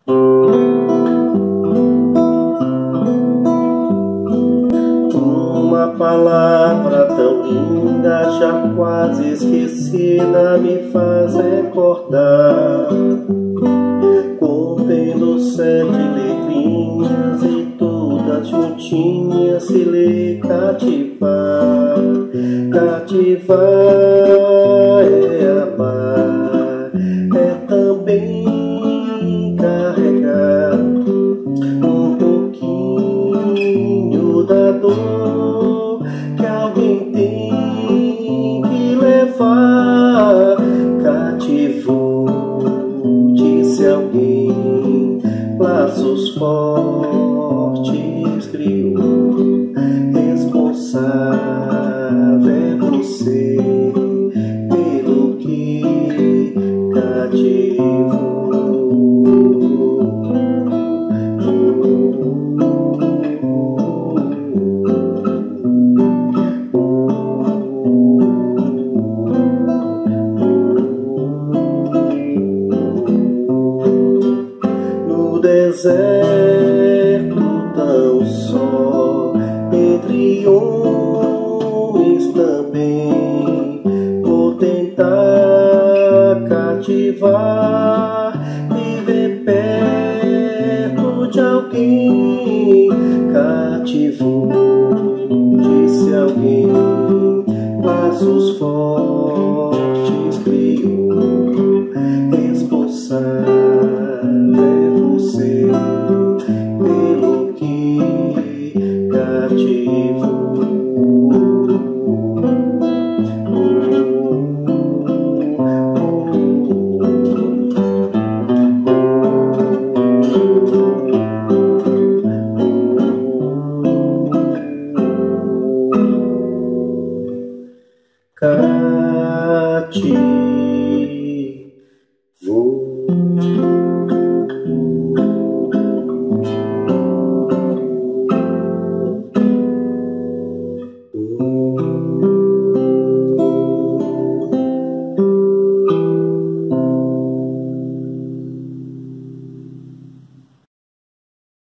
Uma palavra tão linda, já quase esquecida, me faz recordar. Contendo 7 letrinhas e todas juntinhas, se lê cativar. Cativar é amar, é também carregar um pouquinho da dor que alguém tem que levar. Cativou, disse alguém, laços fortes criou. Responsável é você pelo que cativou. No deserto tão só, entre homens também, vou tentar cativar, viver perto de alguém. Cativou, disse alguém, laços fortes criou. Responsável é você pelo que cativou. Cativou.